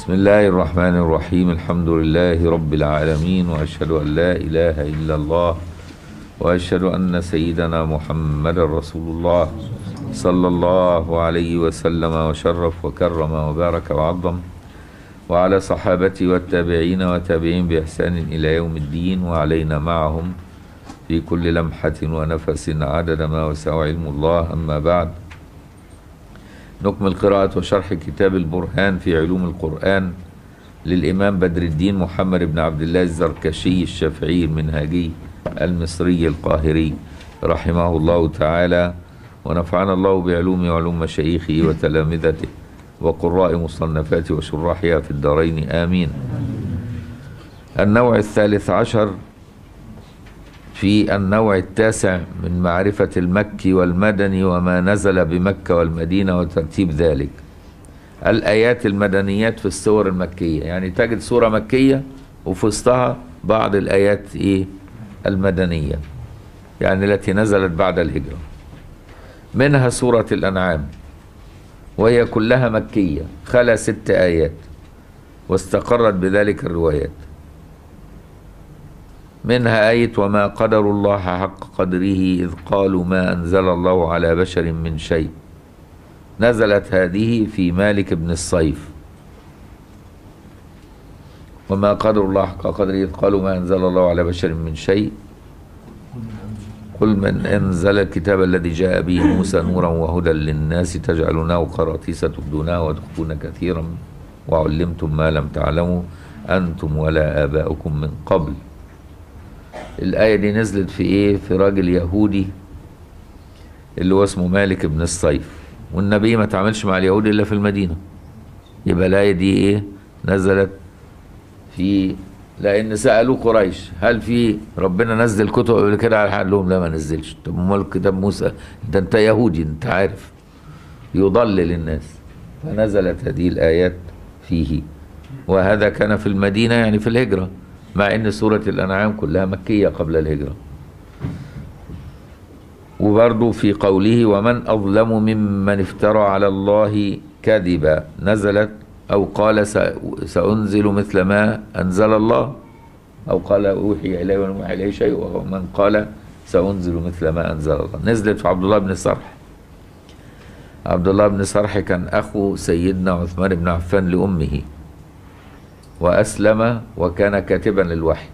بسم الله الرحمن الرحيم. الحمد لله رب العالمين، وأشهد أن لا إله إلا الله، وأشهد أن سيدنا محمد رسول الله صلى الله عليه وسلم وشرف وكرم وبارك وعظم، وعلى صحابته والتابعين وتابعين بإحسان إلى يوم الدين، وعلينا معهم في كل لمحة ونفس عدد ما وسع علم الله. أما بعد، نكمل قراءة وشرح كتاب البرهان في علوم القرآن للإمام بدر الدين محمد بن عبد الله الزركشي الشافعي المنهاجي المصري القاهري رحمه الله تعالى، ونفعنا الله بعلومه وعلوم مشايخه وتلامذته وقراء مصنفاته وشراحها في الدارين آمين. النوع الثالث عشر في النوع التاسع من معرفة المكي والمدني وما نزل بمكة والمدينة وترتيب ذلك. الآيات المدنيات في السور المكية، يعني تجد سورة مكية وفي وسطها بعض الآيات المدنية، يعني التي نزلت بعد الهجرة. منها سورة الأنعام، وهي كلها مكية، خلا 6 آيات، واستقرت بذلك الروايات. منها آية وما قدر الله حق قدره إذ قالوا ما أنزل الله على بشر من شيء، نزلت هذه في مالك بن الصيف. وما قدر الله حق قدره إذ قالوا ما أنزل الله على بشر من شيء قل من أنزل الكتاب الذي جاء به موسى نورا وهدى للناس تجعلونه قراطيس تبدونها وتخفون كثيرا وعلمتم ما لم تعلموا أنتم ولا آباؤكم من قبل. الآية دي نزلت في إيه؟ في راجل يهودي اللي هو اسمه مالك بن الصيف، والنبي ما تعملش مع اليهود إلا في المدينة. يبقى الآية دي إيه؟ نزلت في، لأن سألوا قريش هل في ربنا نزل كتب قبل كده على حد؟ لهم لا ما نزلش. طب أمال كتاب موسى؟ أنت يهودي، أنت عارف يضلل الناس. فنزلت هذه الآيات فيه، وهذا كان في المدينة يعني في الهجرة، مع ان سورة الأنعام كلها مكية قبل الهجرة. وبرضو في قوله ومن أظلم ممن افترى على الله كذبا، نزلت أو قال سأنزل مثل ما أنزل الله، أو قال أوحي إلي ولم يوحى إلي شيء، ومن قال سأنزل مثل ما أنزل الله. نزلت في عبد الله بن صرح. عبد الله بن صرح كان أخو سيدنا عثمان بن عفان لأمه، وأسلم وكان كاتبا للوحي.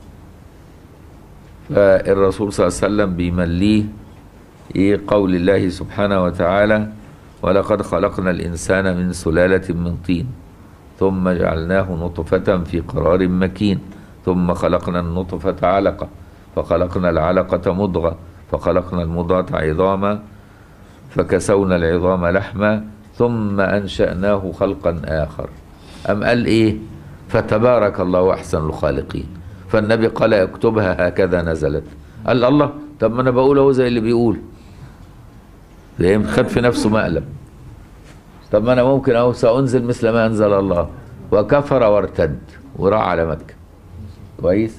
فالرسول صلى الله عليه وسلم بيمليه قول الله سبحانه وتعالى ولقد خلقنا الإنسان من سلالة من طين ثم جعلناه نطفة في قرار مكين ثم خلقنا النطفة علقة فخلقنا العلقة مضغة فخلقنا المضغة عظاما فكسونا العظام لحما ثم أنشأناه خلقا آخر. أم قال إيه؟ فتبارك الله أحسن الخالقين. فالنبي قال اكتبها هكذا نزلت. قال الله، طب ما أنا بقول أهو زي اللي بيقول، فهم خد في نفسه مقلب. طب ما أنا ممكن أهو سأنزل مثل ما أنزل الله، وكفر وارتد وراح على مكة. كويس.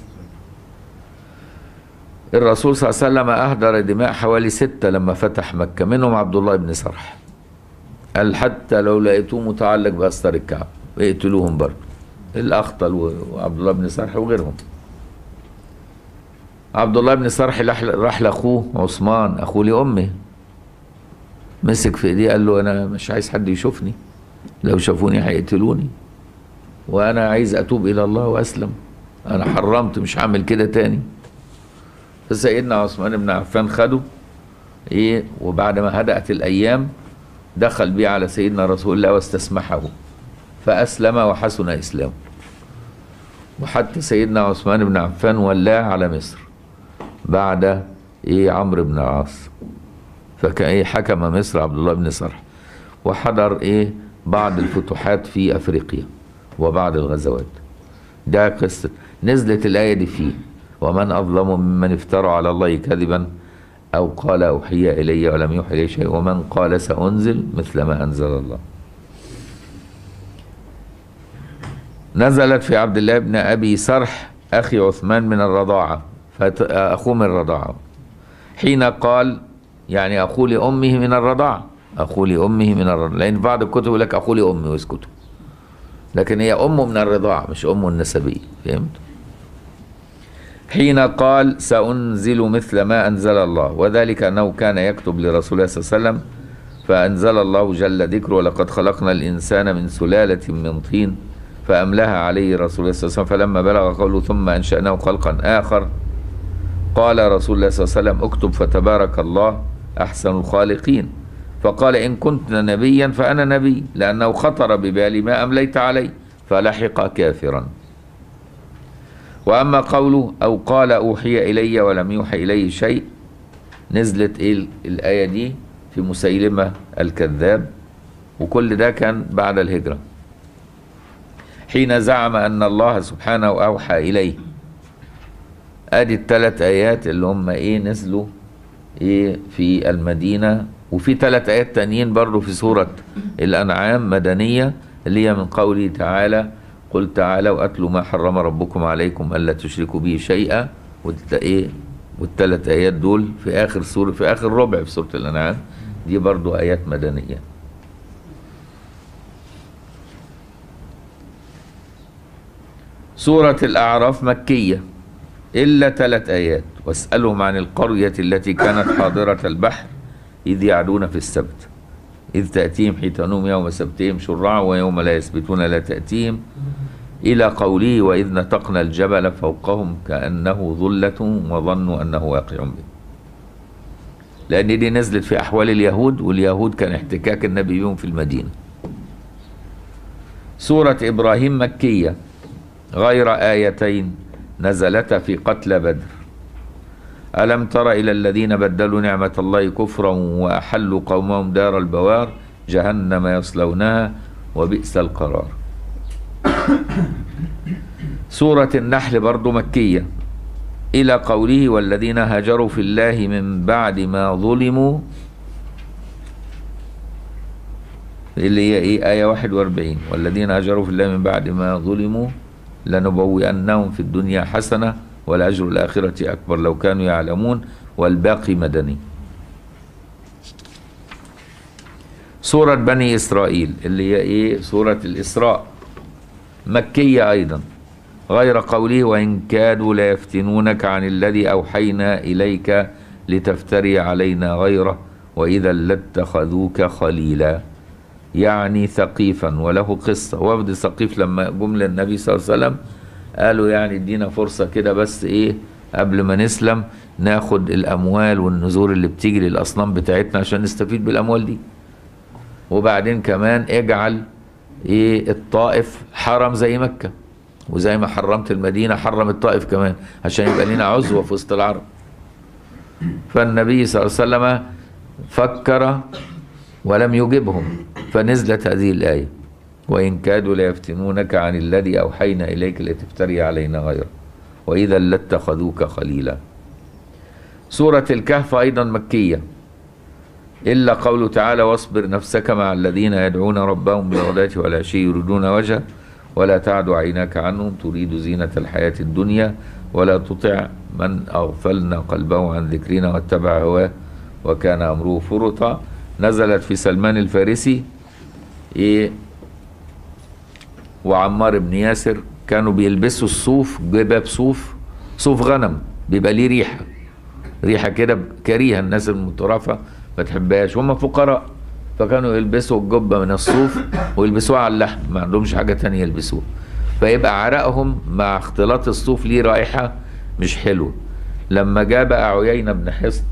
الرسول صلى الله عليه وسلم أهدر دماء حوالي 6 لما فتح مكة، منهم عبد الله بن صرح. قال حتى لو لقيتوه متعلق بأستار الكعبة اقتلوهم برضه، الأخطل وعبد الله بن صرح وغيرهم. عبد الله بن صرح راح لأخوه عثمان أخوه لأمه، مسك في إيديه قال له أنا مش عايز حد يشوفني، لو شافوني هيقتلوني، وأنا عايز أتوب إلى الله وأسلم، أنا حرمت مش هعمل كده تاني. فسيدنا عثمان بن عفان خده وبعد ما هدأت الأيام دخل بيه على سيدنا رسول الله واستسمحه، فأسلم وحسن إسلامه. وحتى سيدنا عثمان بن عفان ولاه على مصر بعد عمرو بن العاص، فكان حكم مصر عبد الله بن صرح، وحضر بعض الفتوحات في أفريقيا وبعض الغزوات. ده قصة نزلت الآية دي فيه ومن أظلم ممن افترى على الله كذبا أو قال أوحي إلي ولم يوحى إلي شيء ومن قال سأنزل مثل ما أنزل الله. نزلت في عبد الله بن أبي صرح أخي عثمان من الرضاعة، أخوه من الرضاعة، حين قال يعني أخوه لأمه من الرضاعة، أخوه لأمه من الرضاعة، لأن بعض الكتب يقول لك أخوه لأمه واسكتوا، لكن هي أمه من الرضاعة مش أمه النسبية. فهمت؟ حين قال سأنزل مثل ما أنزل الله، وذلك أنه كان يكتب لرسول الله صلى الله عليه وسلم، فأنزل الله جل ذكره ولقد خلقنا الإنسان من سلالة من طين فأملاها عليه رسول الله صلى الله عليه وسلم، فلما بلغ قوله ثم أنشأناه خلقا آخر قال رسول الله صلى الله عليه وسلم اكتب فتبارك الله أحسن الخالقين، فقال إن كنت نبيا فأنا نبي، لأنه خطر ببالي ما أمليت علي فلحق كافرا. وأما قوله أو قال أوحي إلي ولم يوحي إليه شيء، نزلت الآية دي في مسيلمة الكذاب، وكل ده كان بعد الهجرة، حين زعم أن الله سبحانه أوحى إليه. ادي الثلاث ايات اللي هم نزلوا في المدينة، وفي 3 آيات تانيين برضو في سورة الأنعام مدنية، اللي هي من قوله تعالى قل تعالوا أتلوا ما حرم ربكم عليكم ألا تشركوا به شيئا، والثلاث آيات دول في آخر سورة، في آخر ربع في سورة الأنعام، دي برضو آيات مدنية. سورة الأعراف مكية إلا 3 آيات، واسألهم عن القرية التي كانت حاضرة البحر إذ يعدون في السبت إذ تأتيهم حيتانهم يوم سبتهم شرعا ويوم لا يسبتون لا تأتيهم، إلى قوله وإذ نتقنا الجبل فوقهم كأنه ظلة وظنوا أنه واقع بهم، لأن دي نزلت في أحوال اليهود، واليهود كان احتكاك النبي بهم في المدينة. سورة إبراهيم مكية غير آيتين نزلتا في قتل بدر. ألم تر إلى الذين بدلوا نعمة الله كفرا وأحلوا قومهم دار البوار جهنم يصلونها وبئس القرار. سورة النحل برضو مكية إلى قوله والذين هاجروا في الله من بعد ما ظلموا، اللي هي آية 41 والذين هاجروا في الله من بعد ما ظلموا لنبوئنهم في الدنيا حسنة والأجر الآخرة أكبر لو كانوا يعلمون، والباقي مدني. سورة بني إسرائيل اللي هي سورة الإسراء مكية أيضا غير قوله وإن كادوا ليفتنونك عن الذي أوحينا إليك لتفتري علينا غيره وإذا لاتخذوك خليلا، يعني ثقيفا. وله قصة، وفد ثقيف لما جم للنبي صلى الله عليه وسلم قالوا يعني ادينا فرصة كده بس قبل ما نسلم ناخد الأموال والنذور اللي بتيجي للأصنام بتاعتنا عشان نستفيد بالأموال دي، وبعدين كمان اجعل الطائف حرم زي مكة، وزي ما حرمت المدينة حرم الطائف كمان عشان يبقى لنا عزوة في وسط العرب. فالنبي صلى الله عليه وسلم فكر ولم يجبهم، فنزلت هذه الآية وإن كادوا ليفتنونك عن الذي أوحينا إليك لتفتري علينا غيره وإذا لاتخذوك خليلا. سورة الكهف أيضا مكية إلا قوله تعالى واصبر نفسك مع الذين يدعون ربهم بالغداة والعشي يريدون وجهه ولا تعد عيناك عنهم تريد زينة الحياة الدنيا ولا تطع من أغفلنا قلبه عن ذكرنا واتبع هواه وكان أمره فرطا. نزلت في سلمان الفارسي وعمار بن ياسر، كانوا بيلبسوا الصوف، جباب صوف غنم بيبقى ليه ريحة كده كريهة، الناس المترفة ما تحبهاش، هم فقراء فكانوا يلبسوا الجبة من الصوف ويلبسوها على اللحم، ما عندهمش حاجة تانية يلبسوها، فيبقى عرقهم مع اختلاط الصوف ليه رائحة مش حلوة. لما جاء بقى عيينة بن حصن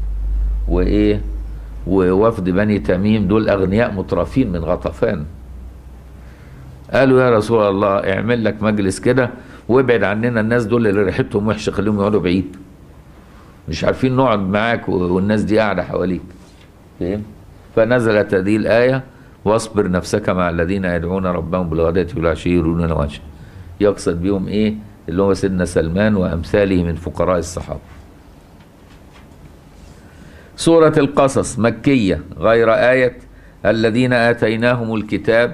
ووفد بني تميم، دول أغنياء مترفين من غطفان، قالوا يا رسول الله اعمل لك مجلس كده وابعد عننا الناس دول اللي ريحتهم وحشه، خليهم يقعدوا بعيد، مش عارفين نقعد معاك والناس دي قاعده حواليك. فاهم؟ فنزلت هذه الايه واصبر نفسك مع الذين يدعون ربهم بالغداة والعشي يريدون وجهه، يقصد بهم اللي هو سيدنا سلمان وامثاله من فقراء الصحابه. سوره القصص مكيه غير ايه الذين اتيناهم الكتاب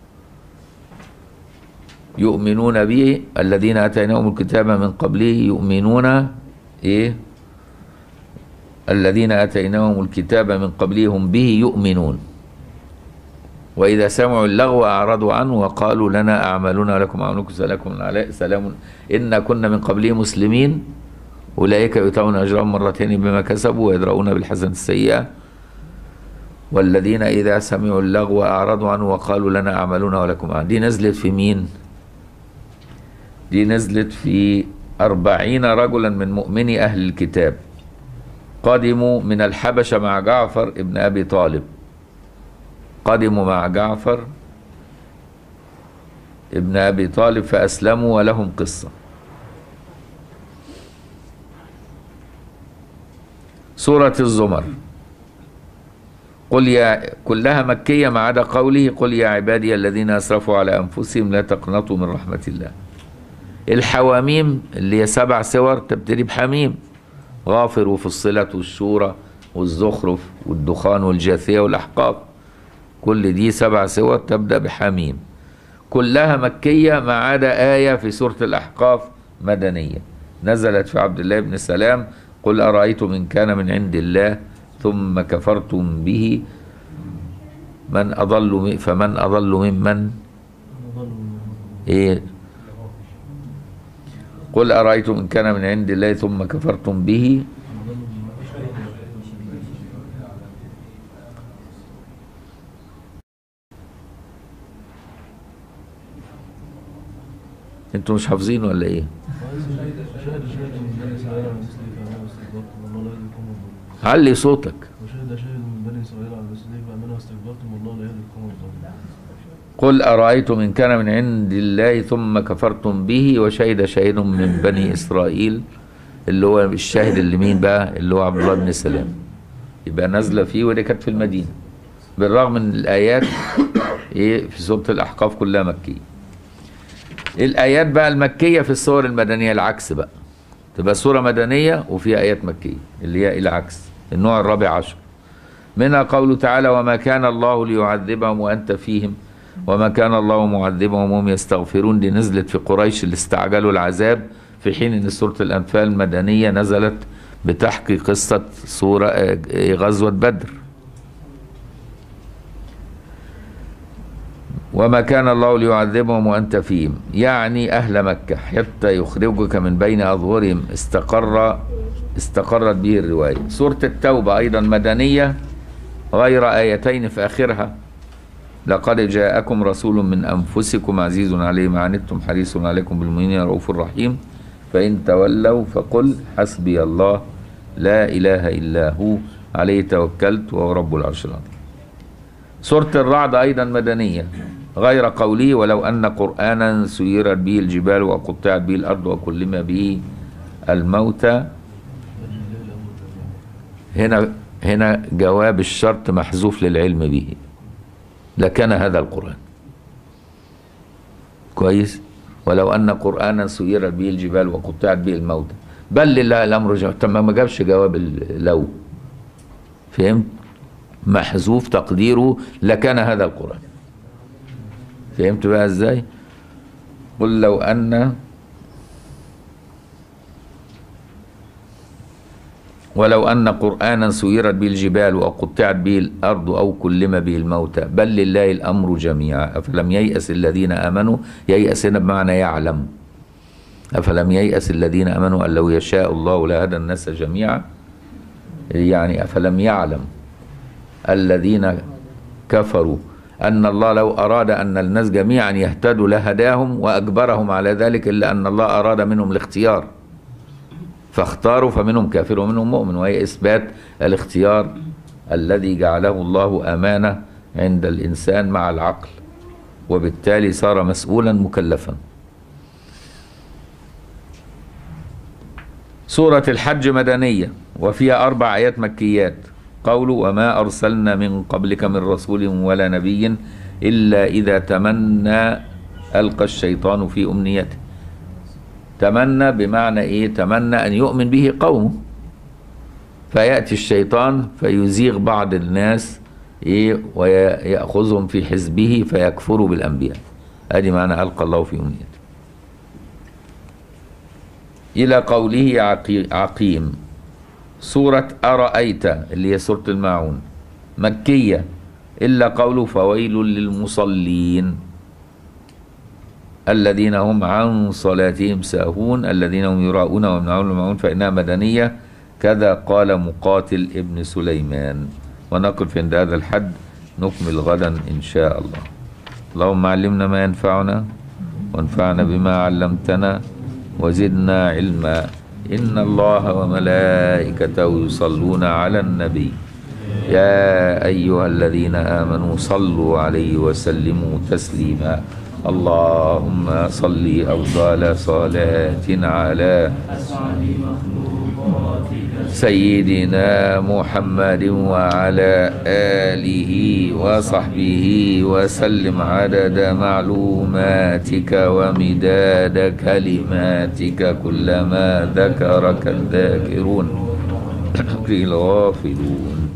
يؤمنون به، الذين آتيناهم الكتاب من قبله يؤمنون الذين آتيناهم الكتاب من قبله هم به يؤمنون. وإذا سمعوا اللغو أعرضوا عنه وقالوا لنا أعمالنا ولكم أعمالكم سلام إنا كنا من قبله مسلمين أولئك يؤتون أجرهم مرتين بما كسبوا ويدرؤون بالحسنة السيئة والذين إذا سمعوا اللغو أعرضوا عنه وقالوا لنا أعمالنا ولكم أعمالكم. دي نزلت في مين؟ دي نزلت في 40 رجلا من مؤمني أهل الكتاب قدموا من الحبشة مع جعفر ابن أبي طالب، قدموا مع جعفر ابن أبي طالب فأسلموا ولهم قصة. سورة الزمر قل يا كلها مكية ما عدا قوله قل يا عبادي الذين أسرفوا على أنفسهم لا تقنطوا من رحمة الله. الحواميم اللي هي 7 سور تبتدي بحميم، غافر وفصلت والشورى والزخرف والدخان والجاثية والأحقاف، كل دي 7 سور تبدأ بحميم، كلها مكية ما عدا آية في سورة الأحقاف مدنية نزلت في عبد الله بن سلام قل أرأيتم إن كان من عند الله ثم كفرتم به فمن أضل ممن إيه قل أرأيتم إن كان من عند الله ثم كفرتم به انتوا مش حافظين ولا ايه؟ علي صوتك. قل أرأيتم إن كان من عند الله ثم كفرتم به وشهد شاهد من بني إسرائيل، اللي هو الشاهد اللي مين بقى؟ اللي هو عبد الله بن سلام، يبقى نازلة فيه ودي كانت في المدينة، بالرغم من الآيات إيه في سورة الأحقاف كلها مكية. الآيات بقى المكية في السور المدنية العكس بقى، تبقى سورة مدنية وفيها آيات مكية اللي هي العكس، النوع الرابع عشر. منها قوله تعالى وما كان الله ليعذبهم وأنت فيهم وما كان الله معذبهم وهم يستغفرون. دي نزلت في قريش اللي استعجلوا العذاب، في حين ان سورة الأنفال المدنية نزلت بتحكي قصة غزوة بدر. وما كان الله ليعذبهم وأنت فيهم يعني أهل مكة حتى يخرجك من بين أظهرهم استقرت به الرواية. سورة التوبة أيضا مدنية غير آيتين في آخرها لقد جاءكم رسول من أنفسكم عزيز عليه ما عنتم حريص عليكم بالمؤمنين رؤوف رحيم فإن تولوا فقل حسبي الله لا إله إلا هو عليه توكلت وهو رب العرش العظيم. سورة الرعد أيضا مدنية غير قوله ولو أن قرآنا سيرت به الجبال وقطعت به الأرض وكلم به الموتى. هنا جواب الشرط محذوف للعلم به، لكان هذا القرآن كويس. ولو أن قرآنا سيرت به الجبال وقطعت به الموتى بل لله الأمر جميعا. ما جابش جواب لو، فهمت؟ محذوف تقديره لكان هذا القرآن. فهمت بقى ازاي؟ قل لو أن ولو أن قرآنا سيرت به الجبال وقطعت به الأرض أو كلم به الموتى بل لله الأمر جميعا أفلم ييأس الذين آمنوا. ييأس هنا بمعنى يعلم. أفلم ييأس الذين آمنوا أن لو يشاء الله لهدى الناس جميعا، يعني أفلم يعلم الذين كفروا أن الله لو أراد أن الناس جميعا يهتدوا لهداهم وأجبرهم على ذلك، إلا أن الله أراد منهم الاختيار فاختاروا فمنهم كافر ومنهم مؤمن، وهي إثبات الاختيار الذي جعله الله أمانة عند الإنسان مع العقل، وبالتالي صار مسؤولا مكلفا. سورة الحج مدنية وفيها 4 آيات مكيات. قوله وما أرسلنا من قبلك من رسول ولا نبي إلا إذا تمنى ألقى الشيطان في أمنيته. تمنى بمعنى إيه؟ تمنى أن يؤمن به قومه فيأتي الشيطان فيزيغ بعض الناس إيه ويأخذهم في حزبه فيكفروا بالأنبياء. أدي معنى ألقى الله في أمنيته. إلى قوله عقيم. سورة أرأيت اللي هي سورة الماعون مكية إلا قوله فويل للمصلين الذين هم عن صلاتهم ساهون الذين هم يراءون ويمنعون الماعون فإنها مدنية، كذا قال مقاتل ابن سليمان. ونقف عند هذا الحد، نكمل غدا إن شاء الله. اللهم علمنا ما ينفعنا وانفعنا بما علمتنا وزدنا علما. إن الله وملائكته يصلون على النبي يا أيها الذين آمنوا صلوا عليه وسلموا تسليما. اللهم صل أفضل صلاة على سيدنا محمد وعلى آله وصحبه وسلم عدد معلوماتك ومداد كلماتك كلما ذكرك الذاكرون الغافلون.